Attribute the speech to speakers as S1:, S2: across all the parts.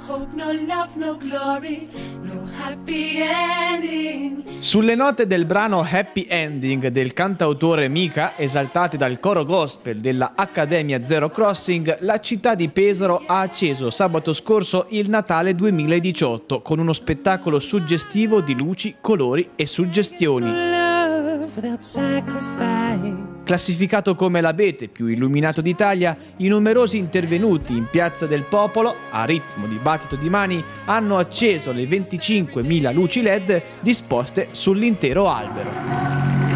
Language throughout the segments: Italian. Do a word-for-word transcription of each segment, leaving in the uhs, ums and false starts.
S1: Sulle note del brano Happy Ending del cantautore Mika, esaltate dal coro gospel della Accademia Zero Crossing, la città di Pesaro ha acceso sabato scorso il Natale duemiladiciotto con uno spettacolo suggestivo di luci, colori e suggestioni. Classificato come l'abete più illuminato d'Italia, i numerosi intervenuti in Piazza del Popolo, a ritmo di battito di mani, hanno acceso le venticinquemila luci L E D disposte sull'intero albero.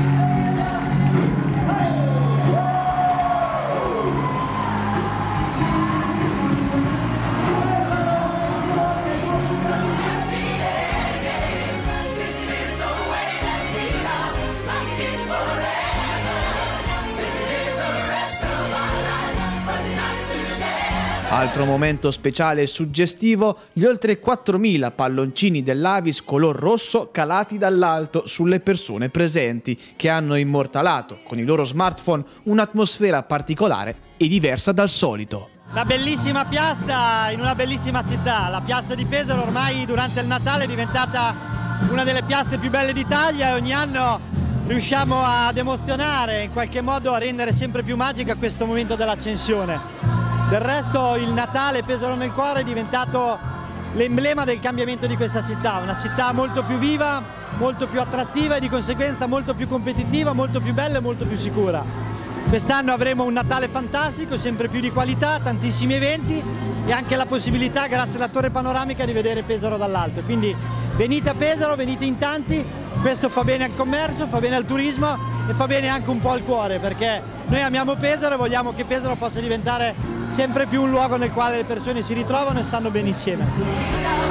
S1: Altro momento speciale e suggestivo, gli oltre quattromila palloncini dell'Avis color rosso calati dall'alto sulle persone presenti, che hanno immortalato con i loro smartphone un'atmosfera particolare e diversa dal solito.
S2: Una bellissima piazza in una bellissima città. La piazza di Pesaro ormai durante il Natale è diventata una delle piazze più belle d'Italia e ogni anno riusciamo ad emozionare, in qualche modo a rendere sempre più magica questo momento dell'ascensione. Del resto il Natale, Pesaro nel cuore, è diventato l'emblema del cambiamento di questa città, una città molto più viva, molto più attrattiva e di conseguenza molto più competitiva, molto più bella e molto più sicura. Quest'anno avremo un Natale fantastico, sempre più di qualità, tantissimi eventi e anche la possibilità, grazie alla torre panoramica, di vedere Pesaro dall'alto. Quindi venite a Pesaro, venite in tanti, questo fa bene al commercio, fa bene al turismo e fa bene anche un po' al cuore, perché noi amiamo Pesaro e vogliamo che Pesaro possa diventare sempre più un luogo nel quale le persone si ritrovano e stanno bene insieme.